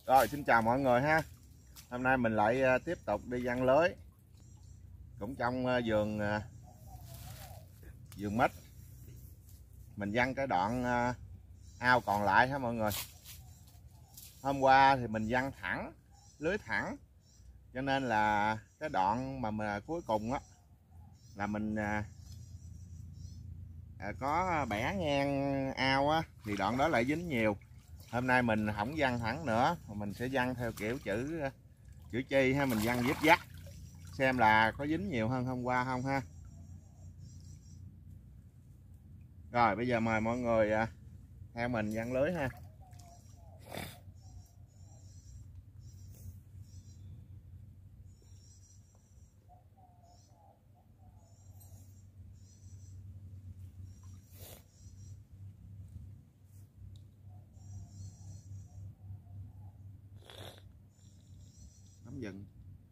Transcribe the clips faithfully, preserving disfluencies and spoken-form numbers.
Rồi xin chào mọi người ha. Hôm nay mình lại tiếp tục đi giăng lưới cũng trong vườn vườn mít. Mình giăng cái đoạn ao còn lại ha mọi người. Hôm qua thì mình giăng thẳng, lưới thẳng, cho nên là cái đoạn mà mình, cuối cùng á là mình à, có bẻ ngang ao á, thì đoạn đó lại dính nhiều. Hôm nay mình không giăng thẳng nữa, mình sẽ giăng theo kiểu chữ chữ chi ha, mình giăng dít dắt xem là có dính nhiều hơn hôm qua không ha. Rồi bây giờ mời mọi người theo mình giăng lưới ha. Nắm dừng.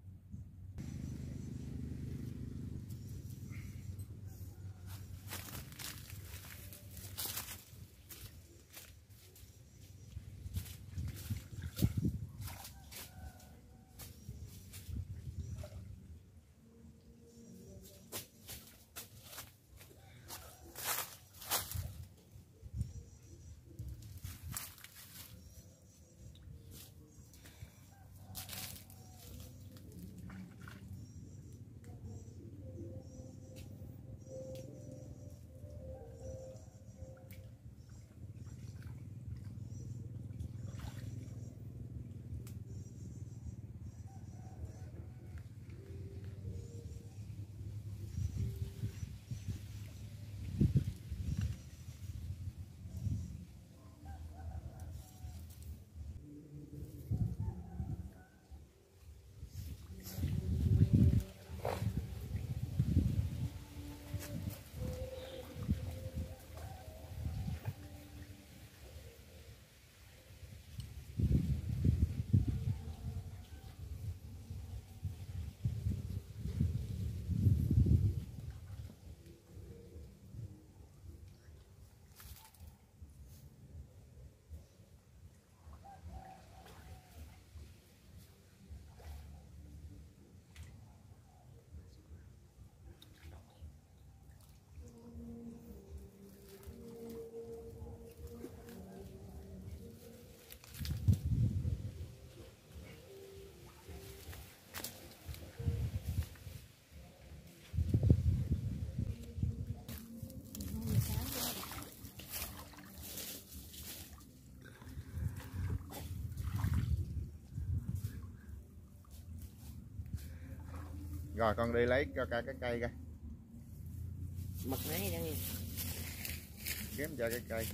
Rồi con đi lấy cho cả cái cây coi. Bật máy đó nha. Kiếm cho cái cây.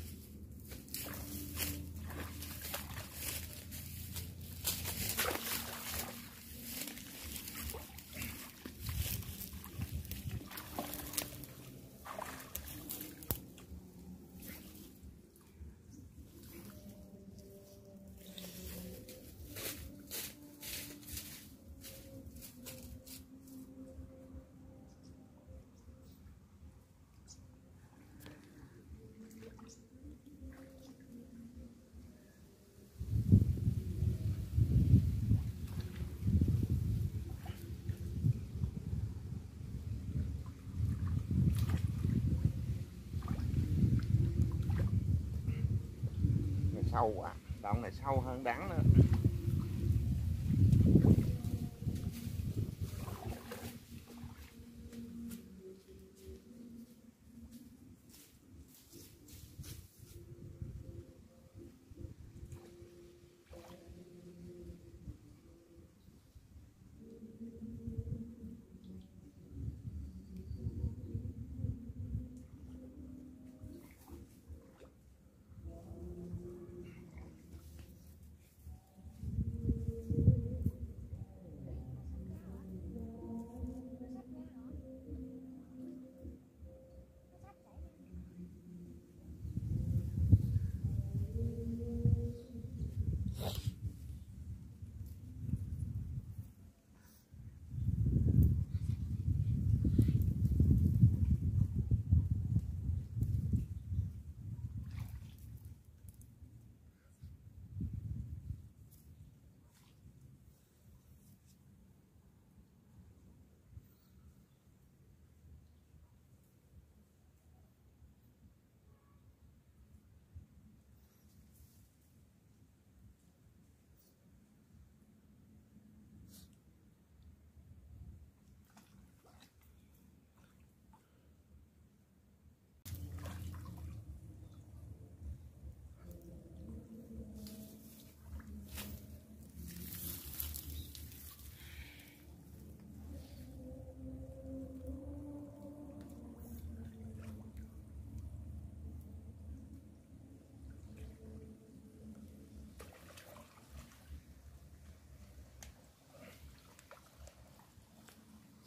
Sâu quá, đoạn này sâu hơn đắng nữa.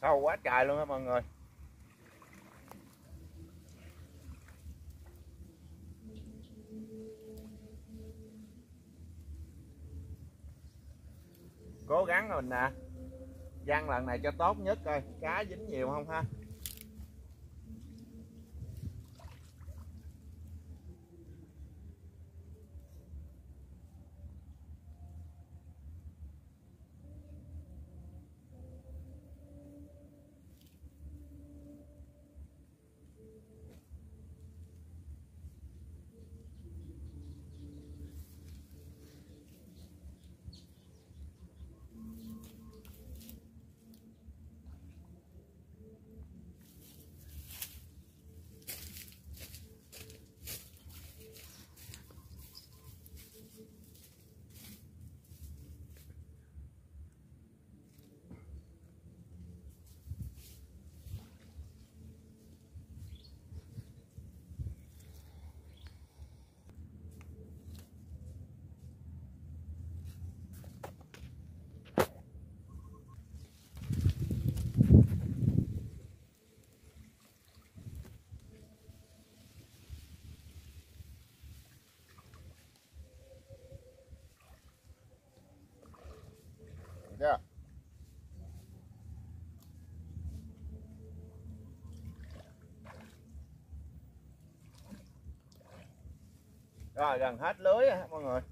Sâu quá trời luôn á mọi người. Cố gắng mình nè giăng lần này cho tốt nhất coi cá dính nhiều không ha. Yeah. Rồi gần hết lưới á mọi người.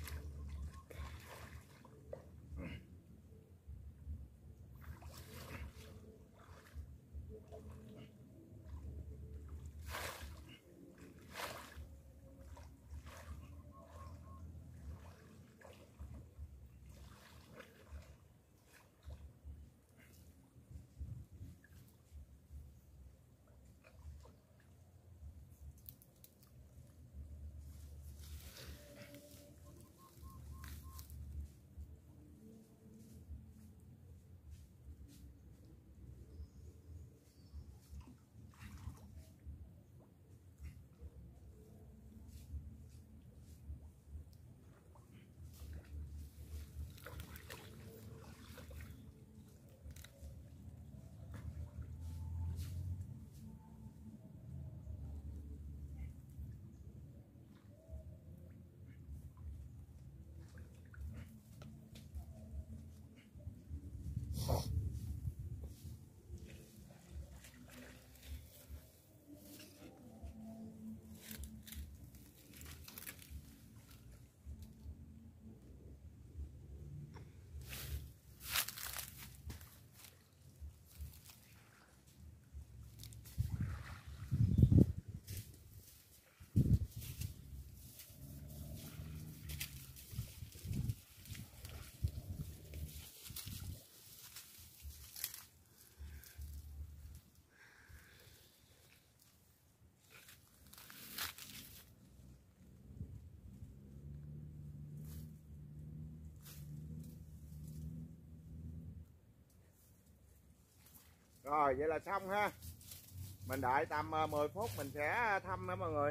Rồi vậy là xong ha. Mình đợi tầm mười phút mình sẽ thăm nữa mọi người.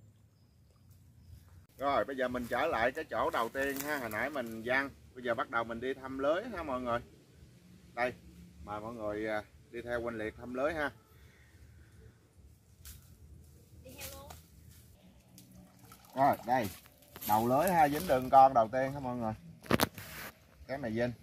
Rồi bây giờ mình trở lại cái chỗ đầu tiên ha, hồi nãy mình giăng. Bây giờ bắt đầu mình đi thăm lưới ha mọi người. Đây, mời mọi người đi theo Quỳnh Liệt thăm lưới ha. Rồi đây, đầu lưới ha, dính đường con đầu tiên ha mọi người. Cái này dính.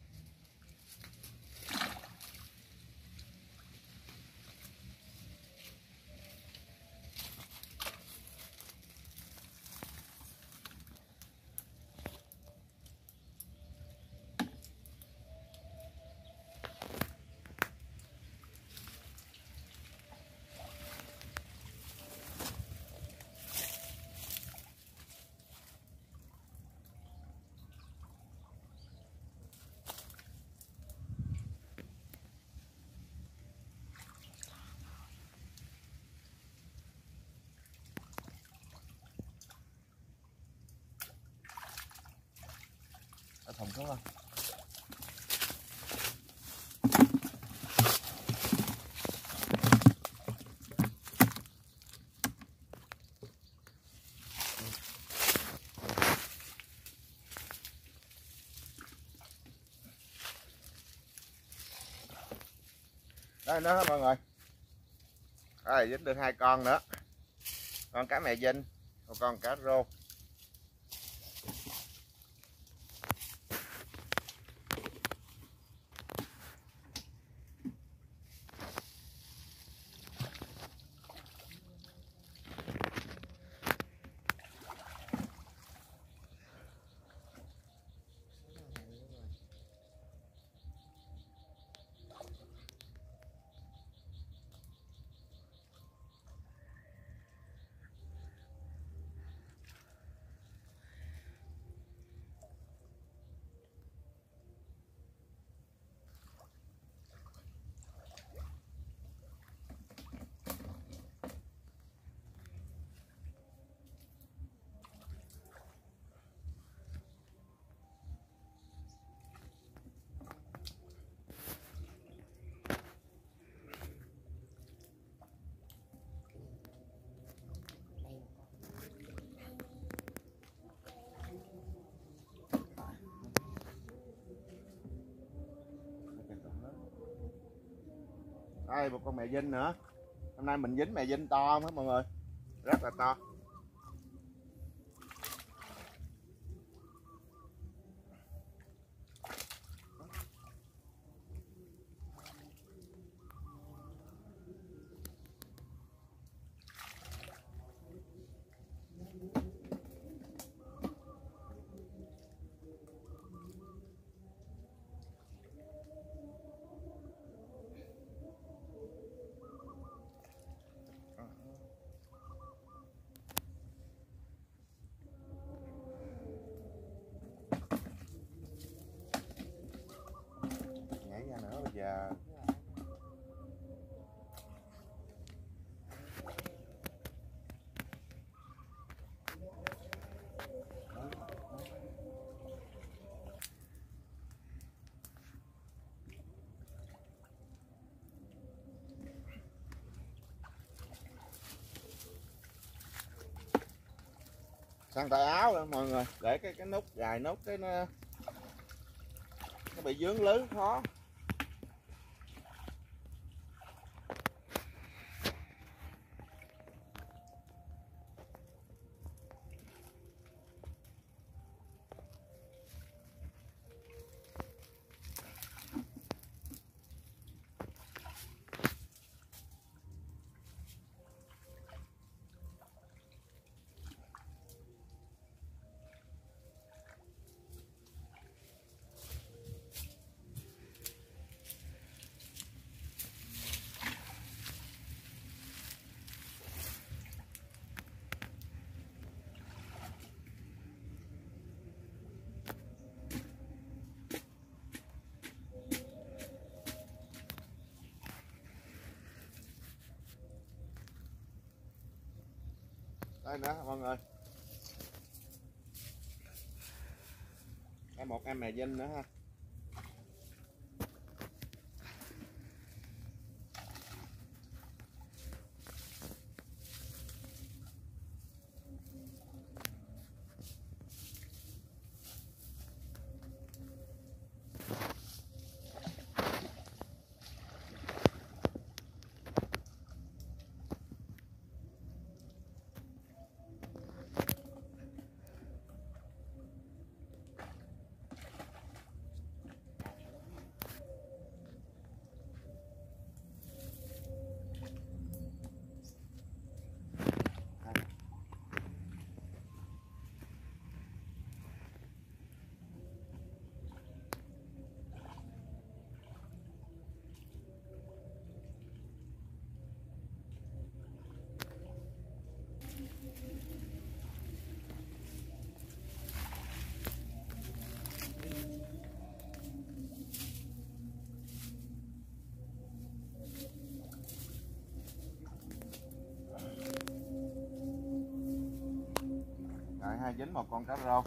Thùng xuống không? Đây nó mọi người. Rồi dính được hai con nữa. Con cá mè dinh, một con cá rô. Đây một con mè dinh nữa. Hôm nay mình dính mè dinh to hết mọi người, rất là to. Nhảy ra nữa bây giờ. Sang tay áo đó mọi người, để cái cái nút gài nút cái nó nó bị vướng lưới khó. Đây nữa mọi người. Đây một em mè dinh nữa ha. Rồi hai dính một con cá rô.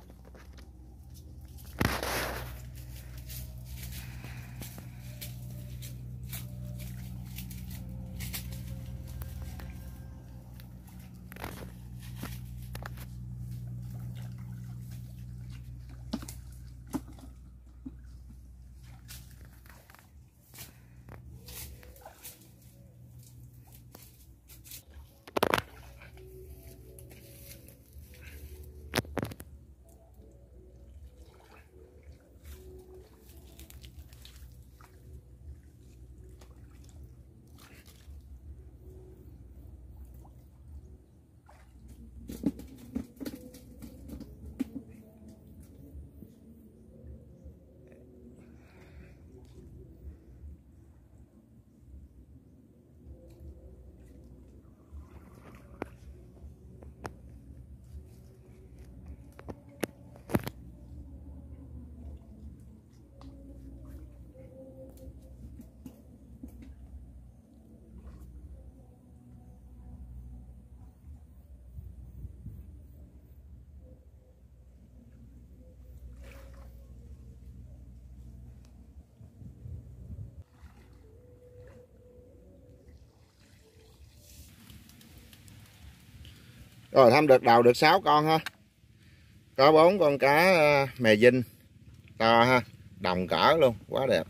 Rồi thăm được đầu được sáu con ha. Có bốn con cá mè dinh to ha, đồng cỡ luôn, quá đẹp.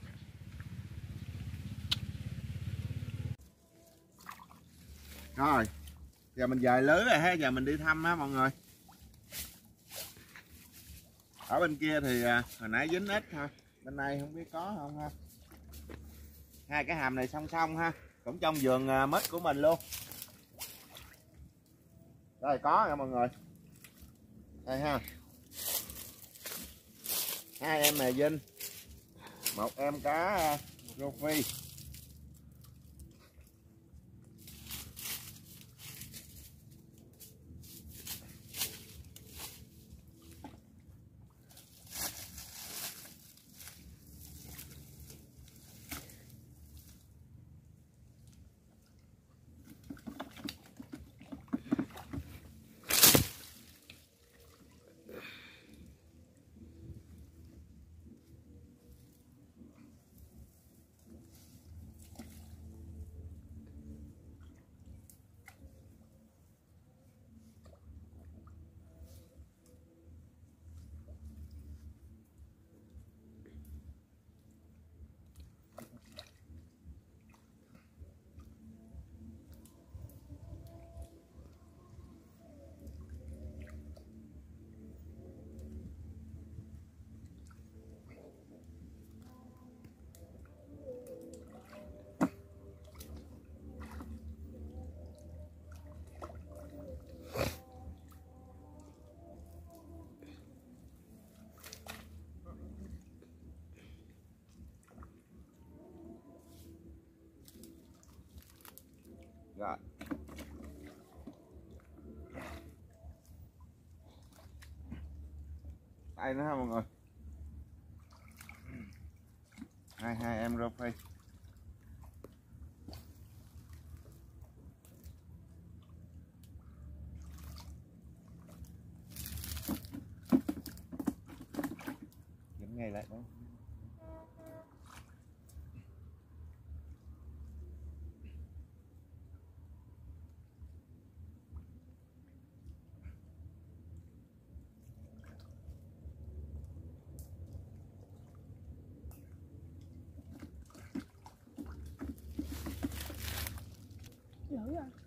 Rồi, giờ mình dời lưới rồi ha, giờ mình đi thăm ha mọi người. Ở bên kia thì hồi nãy dính ít ha, bên này không biết có không ha. Hai cái hàm này song song ha, cũng trong vườn mít của mình luôn. Rồi có nha mọi người. Đây ha. Hai em mè dinh, một em cá rô phi. Rồi. Đây nữa ha mọi người. Hai hai em rô phi. Dính ngay lại đó. Dữ rồi.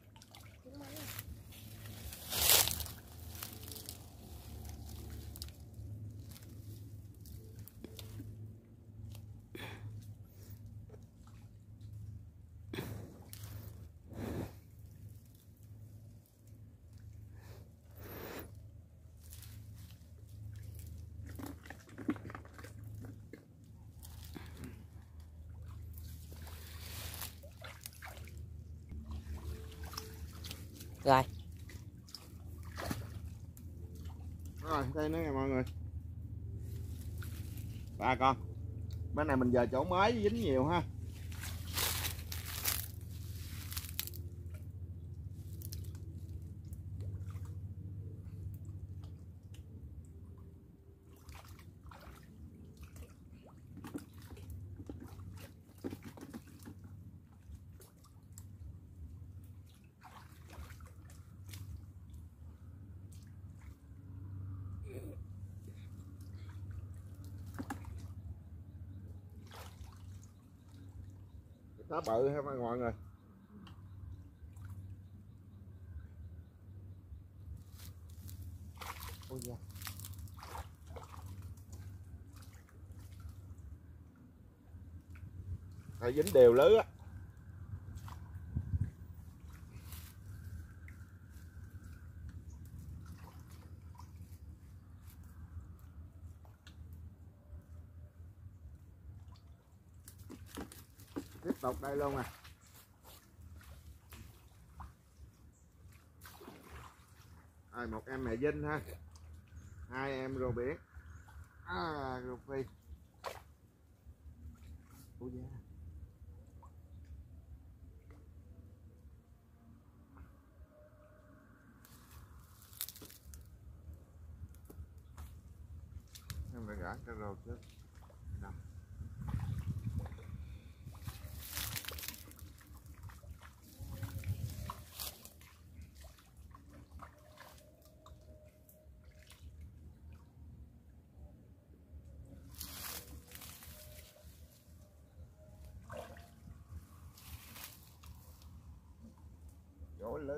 Rồi. Rồi, đây nữa nha mọi người. Ba con. Bên này mình giờ chỗ mới dính nhiều ha. Cá bự ha mọi người. Ôi da. Phải dính đều lưới á. Tiếp tục đây luôn à. Rồi một em mẹ dinh ha, hai em rô biển, à, rô phi. Ôi da. Em phải gã cái rô trước. Đâu. lưới.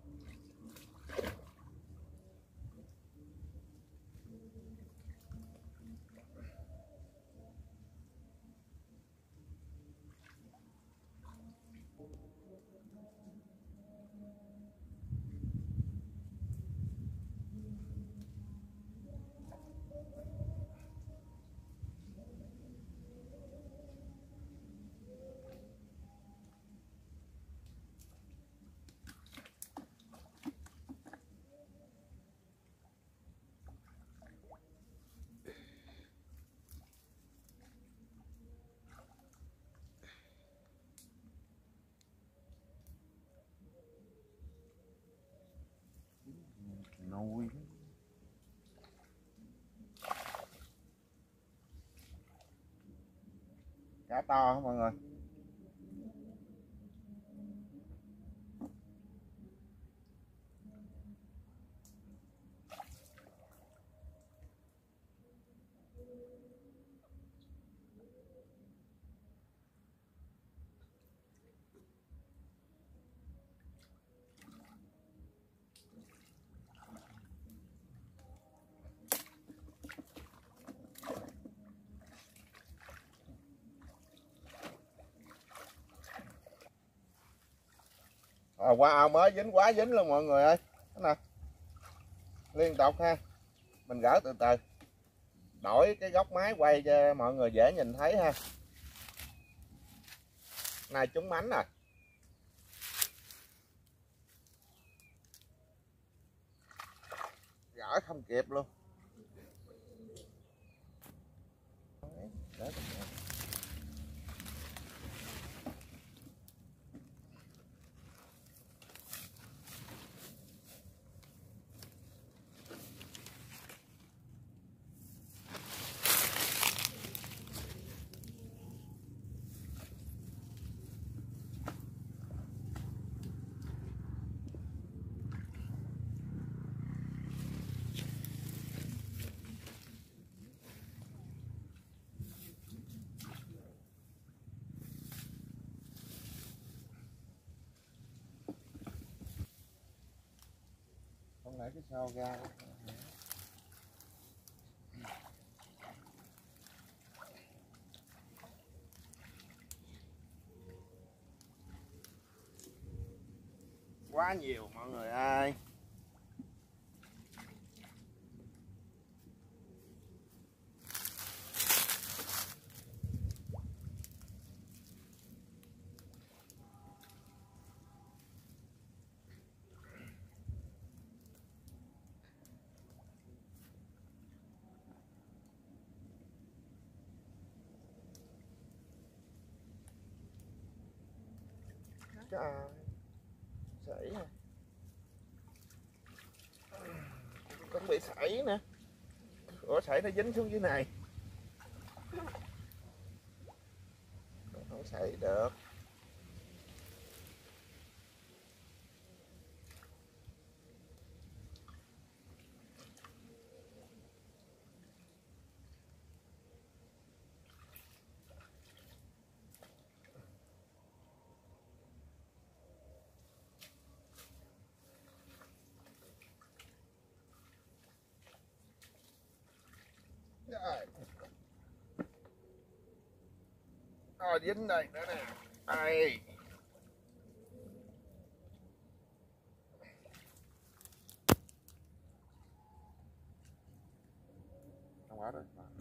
Nuôi cá to không mọi người? À, qua ao mới dính quá dính luôn mọi người ơi. Thế nè, liên tục ha, mình gỡ từ từ, đổi cái góc máy quay cho mọi người dễ nhìn thấy ha. Này trúng mánh rồi, gỡ không kịp luôn. Đấy, không lấy cái sau ra. Quá nhiều mọi người ơi. Trời, sảy nè, cũng bị sảy nè. Ủa sảy nó dính xuống dưới này, không sảy được. Rồi dính đây nữa nè. Đây. Không quá rồi.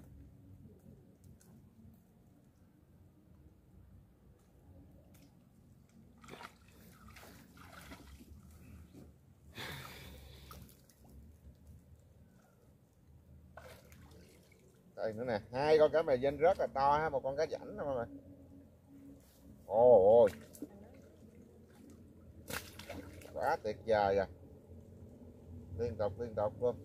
Đây nữa nè, hai con cá mè dinh rất là to ha, một con cá rảnh đó mọi người. Ôi ôi, quá tuyệt vời rồi, liên tục liên tục luôn.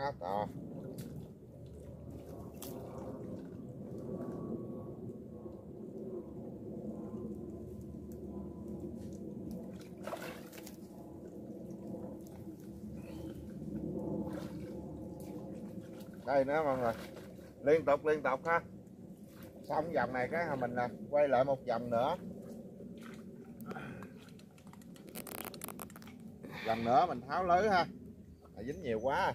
quá to. Đây nữa mọi người, liên tục liên tục ha. Xong vòng này cái mình là quay lại một vòng nữa, vòng nữa mình tháo lưới ha, là dính nhiều quá.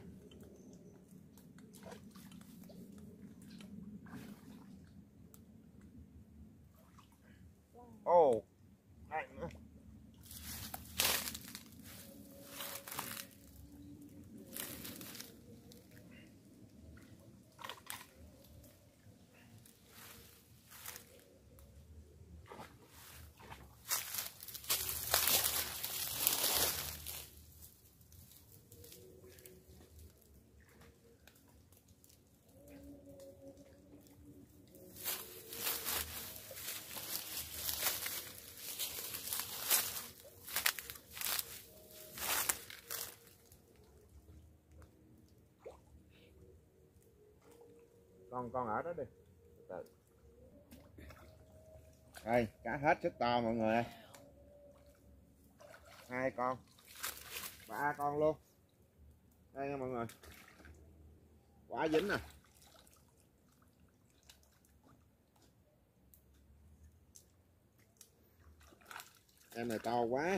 Ồ oh, đây nữa. con con ở đó đi. Đây cá hết sức to mọi người ơi, hai con ba con luôn đây nha mọi người, quá dính nè. Em này to quá.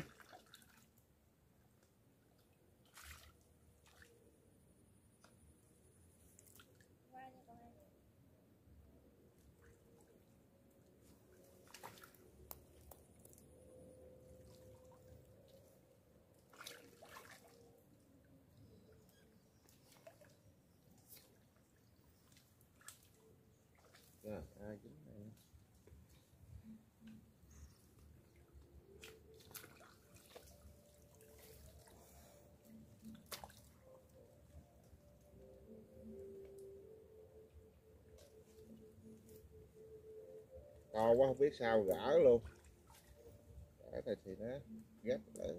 Rồi, ai dính này. To quá không biết sao gỡ luôn. Gỡ này thì nó ghép lại.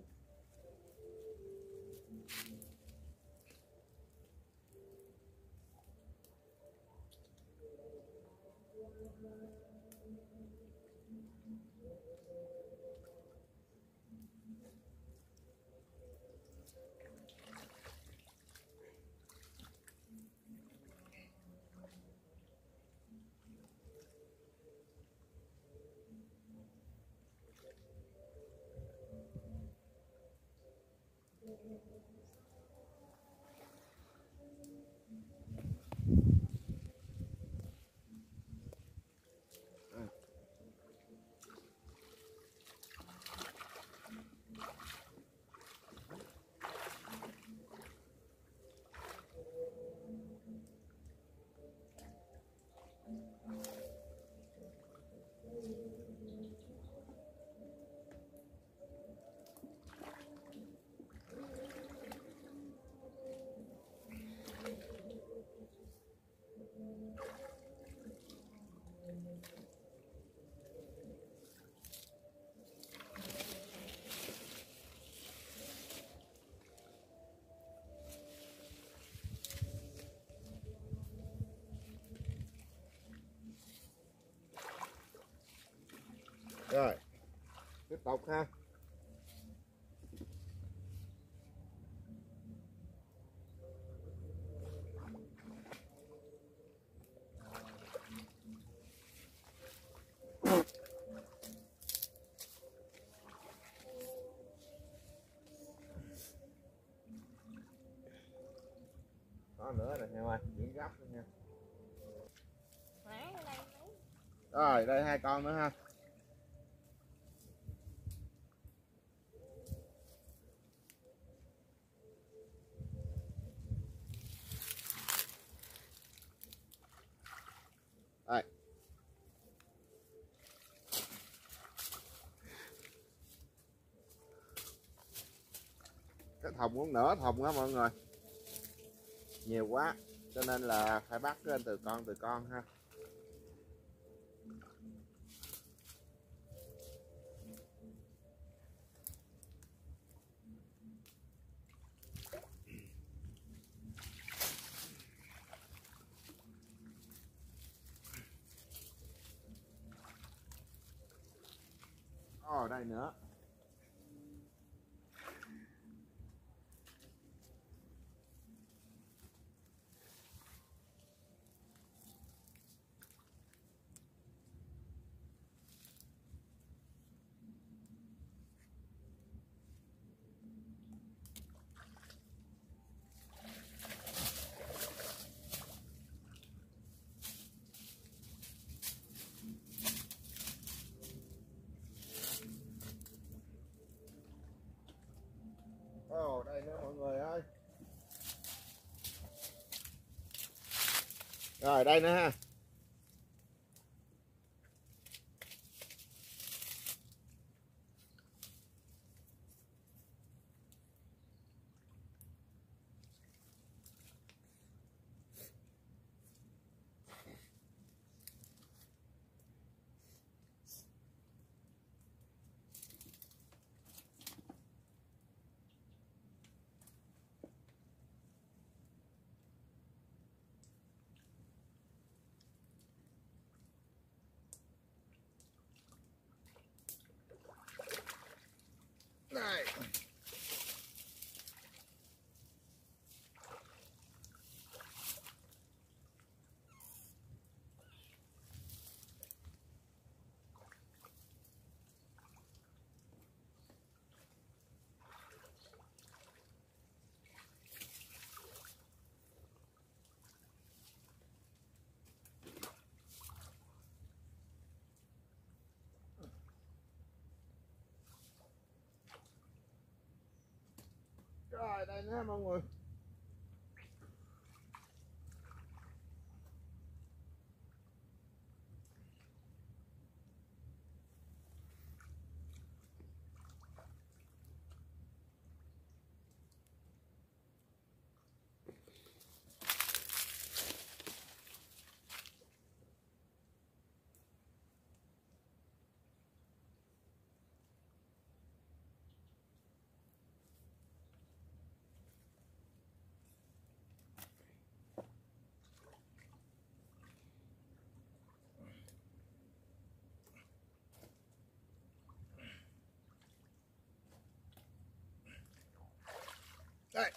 Rồi tiếp tục ha. Có nữa nè heo ơi, những gấp nữa nha. Rồi đây hai con nữa ha. Đây. Cái thùng cũng nửa thùng đó mọi người, nhiều quá cho nên là phải bắt lên từ con từ con ha. Ồ, đây nữa. Ồ, đây nữa mọi người ơi. Rồi đây nữa ha. Đây. Rồi đây nữa mọi người. Đây.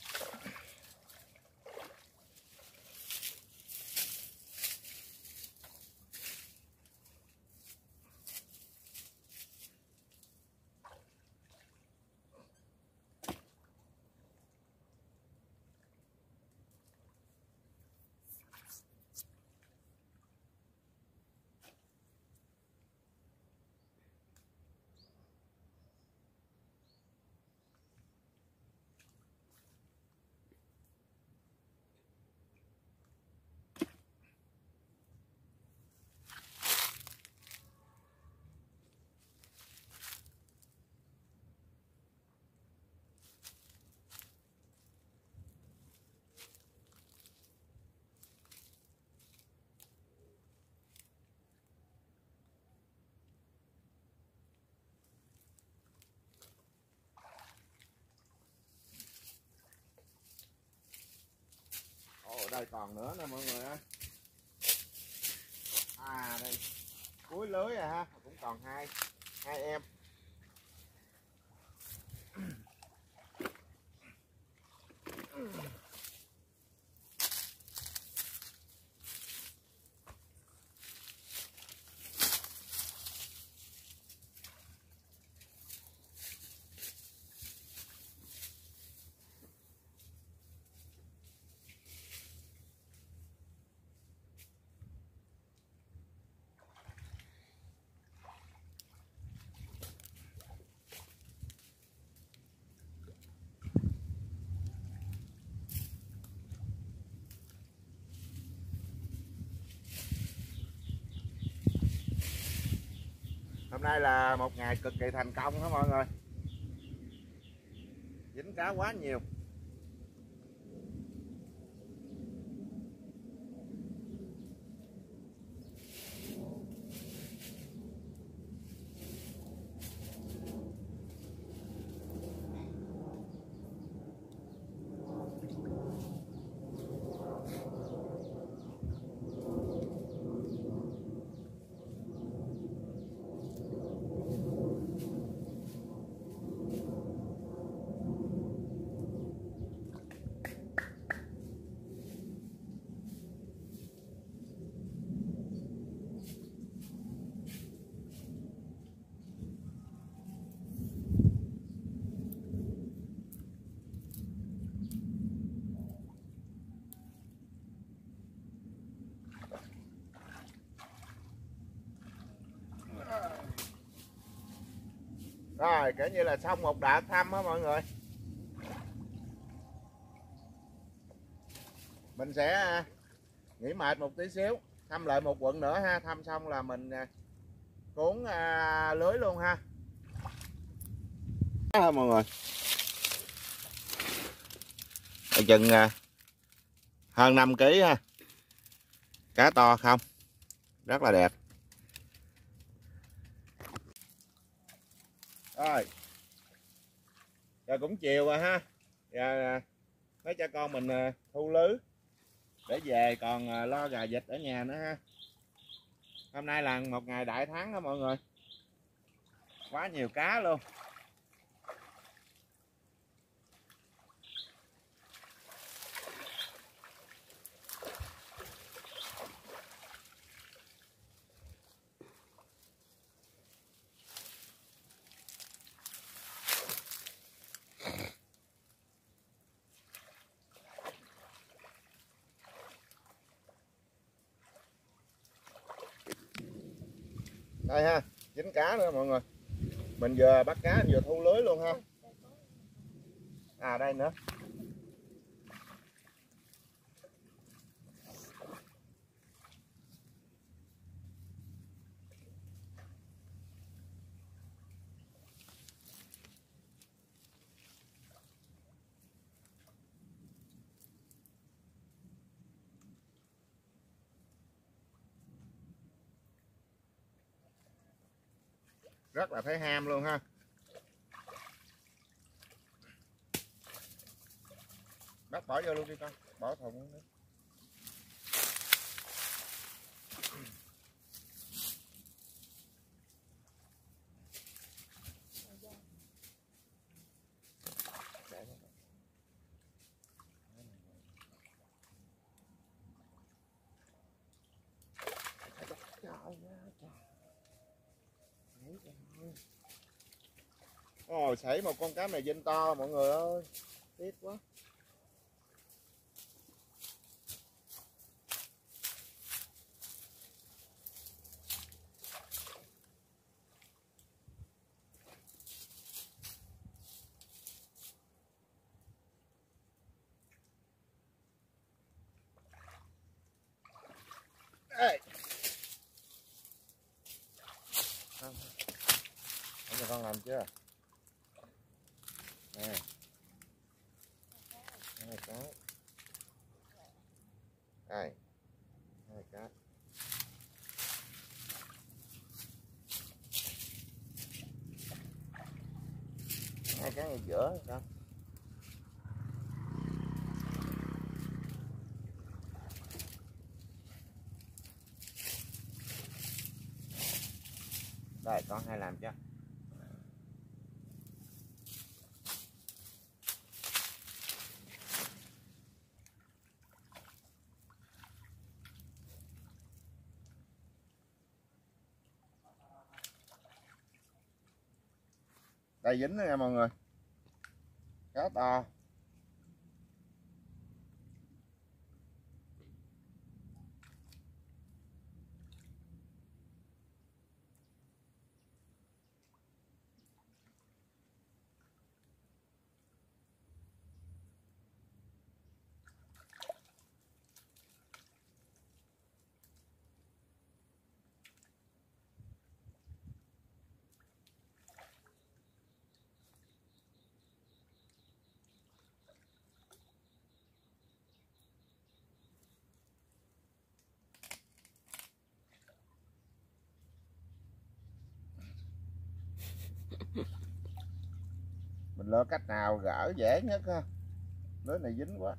Ồ, đây còn nữa nè mọi người ơi. À đây. Cuối lưới à ha, cũng còn hai hai em. Hôm nay là một ngày cực kỳ thành công đó mọi người. Dính cá quá nhiều. Rồi kể như là xong một đợt thăm á mọi người. Mình sẽ nghỉ mệt một tí xíu, thăm lại một quận nữa ha, thăm xong là mình cuốn à, lưới luôn ha. Đó, mọi người. Ở chừng à, hơn năm ký ha. Cá to không? Rất là đẹp. Rồi. Giờ cũng chiều rồi ha. Giờ mấy cha con mình thu lưới để về còn lo gà vịt ở nhà nữa ha. Hôm nay là một ngày đại thắng đó mọi người. Quá nhiều cá luôn. Đây ha, dính cá nữa mọi người. Mình vừa bắt cá vừa thu lưới luôn ha. À đây nữa. Rất là thấy ham luôn ha. Bắt bỏ vô luôn đi con, bỏ thùng nữa. Ồ, sảy một con cá mè vinh to mọi người ơi. Tiếc quá. Ê. Không. Không con làm chưa? Nè. Hai cái. Đây. Hai cái. Hai cái ở giữa sao? Đây con hai làm cho. Đây dính đó nha mọi người. Cá to. Mình lựa cách nào gỡ dễ nhất ha. Lưới này dính quá.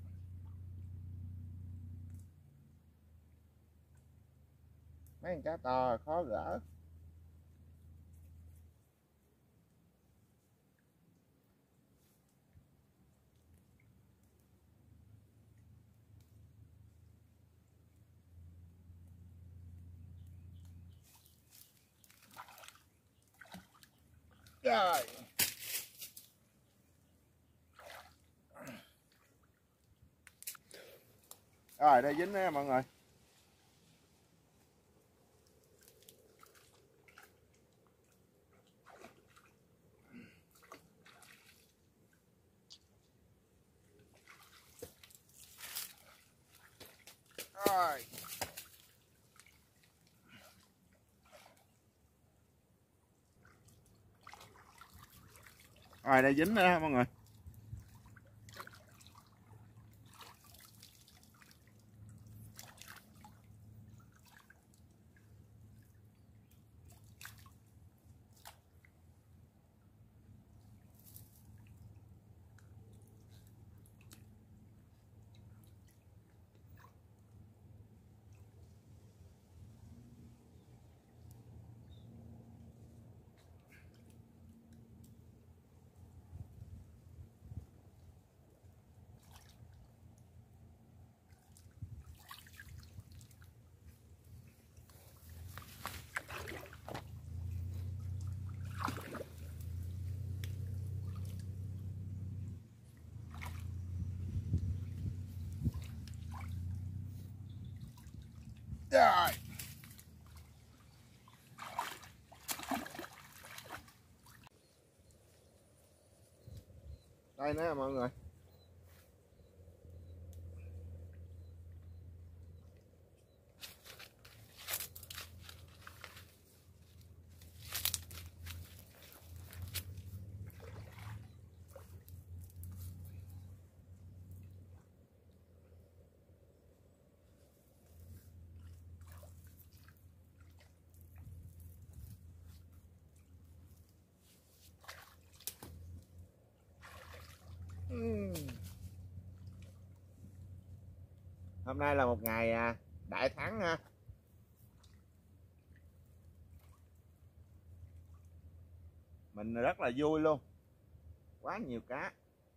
Mấy con cá to khó gỡ. Rồi. Rồi đây dính đó mọi người. Rồi. Rồi đây dính nữa đó mọi người. Rồi. Đây nữa mọi người. Hôm nay là một ngày đại thắng ha. Mình rất là vui luôn. Quá nhiều cá.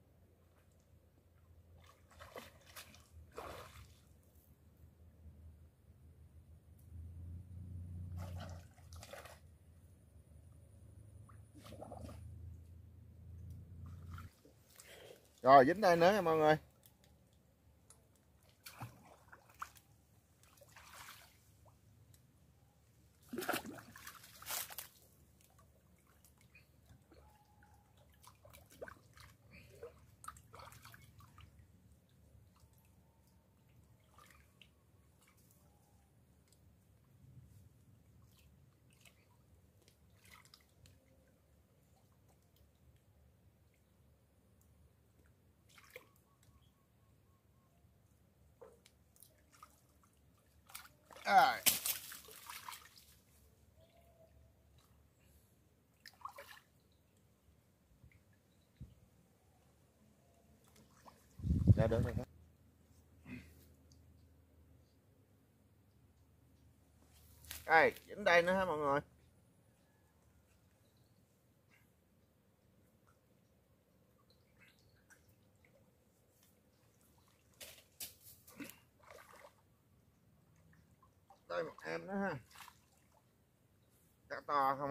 Rồi dính đây nữa nha mọi người. À. Dạ được rồi. Đây, đến đây nữa ha mọi người. Đây một em nữa ha. Cá to không à.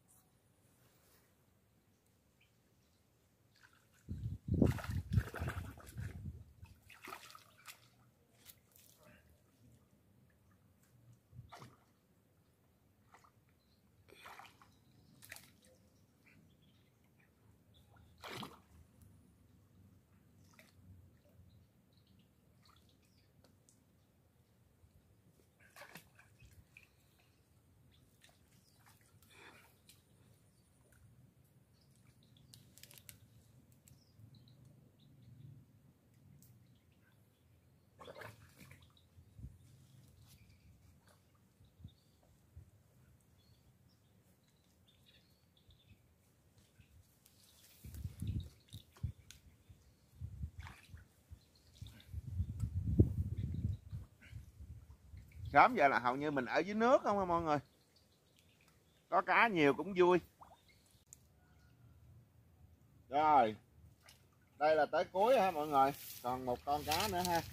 Sớm giờ là hầu như mình ở dưới nước không á mọi người. Có cá nhiều cũng vui. Rồi. Đây là tới cuối ha mọi người. Còn một con cá nữa ha.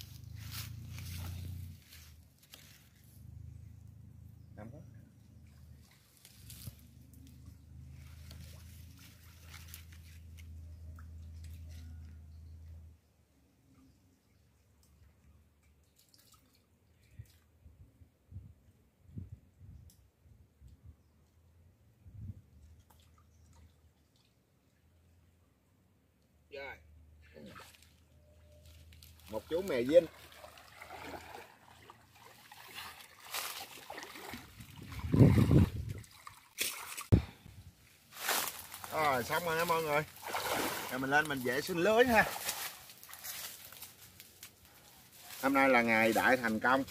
Rồi. Một chú mè dinh. Rồi xong rồi nha mọi người. Rồi mình lên mình vệ sinh lưới ha. Hôm nay là ngày đại thành công,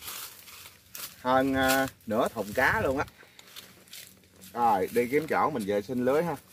hơn uh, nửa thùng cá luôn á. Rồi đi kiếm chỗ mình vệ sinh lưới ha.